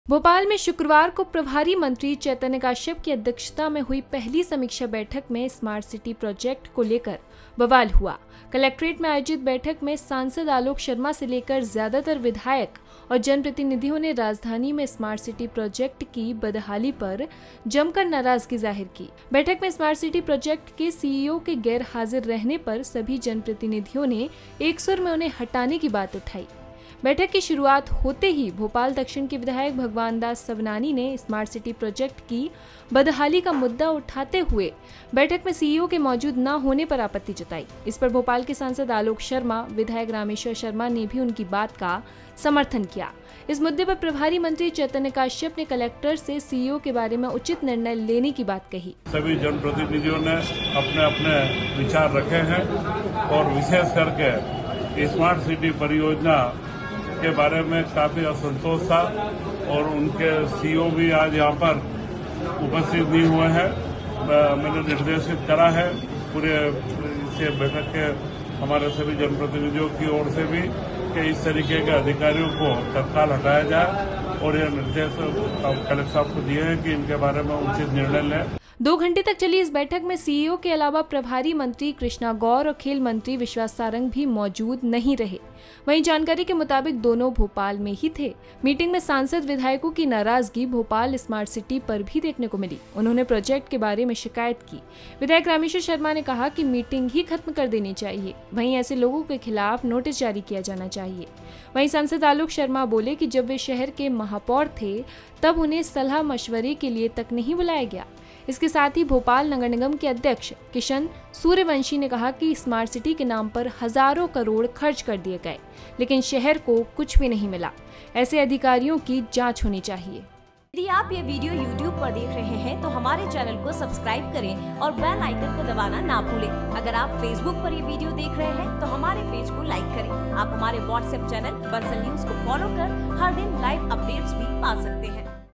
भोपाल में शुक्रवार को प्रभारी मंत्री चैतन्य काश्यप की अध्यक्षता में हुई पहली समीक्षा बैठक में स्मार्ट सिटी प्रोजेक्ट को लेकर बवाल हुआ। कलेक्ट्रेट में आयोजित बैठक में सांसद आलोक शर्मा से लेकर ज्यादातर विधायक और जनप्रतिनिधियों ने राजधानी में स्मार्ट सिटी प्रोजेक्ट की बदहाली पर जमकर नाराजगी जाहिर की। बैठक में स्मार्ट सिटी प्रोजेक्ट के सीईओ के गैर हाजिर रहने पर सभी जनप्रतिनिधियों ने एक सुर में उन्हें हटाने की बात उठाई। बैठक की शुरुआत होते ही भोपाल दक्षिण के विधायक भगवान दास सवनानी ने स्मार्ट सिटी प्रोजेक्ट की बदहाली का मुद्दा उठाते हुए बैठक में सीईओ के मौजूद न होने पर आपत्ति जताई। इस पर भोपाल के सांसद आलोक शर्मा, विधायक रामेश्वर शर्मा ने भी उनकी बात का समर्थन किया। इस मुद्दे पर प्रभारी मंत्री चैतन्य काश्यप ने कलेक्टर से सीईओ के बारे में उचित निर्णय लेने की बात कही। सभी जनप्रतिनिधियों ने अपने अपने विचार रखे हैं और विशेष करके स्मार्ट सिटी परियोजना के बारे में काफी असंतोष था और उनके सीईओ भी आज यहाँ पर उपस्थित नहीं हुए हैं। मैंने निर्देशित करा है पूरे इसे बैठक के हमारे सभी जनप्रतिनिधियों की ओर से भी कि इस तरीके के अधिकारियों को तत्काल हटाया जाए और यह निर्देश कलेक्टर साहब को दिए हैं कि इनके बारे में उचित निर्णय लें। 2 घंटे तक चली इस बैठक में सीईओ के अलावा प्रभारी मंत्री कृष्णा गौर और खेल मंत्री विश्वास सारंग भी मौजूद नहीं रहे। वहीं जानकारी के मुताबिक दोनों भोपाल में ही थे। मीटिंग में सांसद विधायकों की नाराजगी भोपाल स्मार्ट सिटी पर भी देखने को मिली। उन्होंने प्रोजेक्ट के बारे में शिकायत की। विधायक रामेश्वर शर्मा ने कहा कि मीटिंग ही खत्म कर देनी चाहिए, वहीं ऐसे लोगों के खिलाफ नोटिस जारी किया जाना चाहिए। वहीं सांसद आलोक शर्मा बोले कि जब वे शहर के महापौर थे तब उन्हें सलाह मशवरे के लिए तक नहीं बुलाया गया। इसके साथ ही भोपाल नगर निगम के अध्यक्ष किशन सूर्यवंशी ने कहा कि स्मार्ट सिटी के नाम पर हजारों करोड़ खर्च कर दिए गए, लेकिन शहर को कुछ भी नहीं मिला। ऐसे अधिकारियों की जांच होनी चाहिए। यदि आप ये वीडियो YouTube पर देख रहे हैं तो हमारे चैनल को सब्सक्राइब करें और बेल आइकन को दबाना ना भूलें। अगर आप Facebook पर ये वीडियो देख रहे हैं तो हमारे पेज को लाइक करें। आप हमारे WhatsApp चैनल बंसल न्यूज को फॉलो कर हर दिन लाइव अपडेट्स भी पा सकते हैं।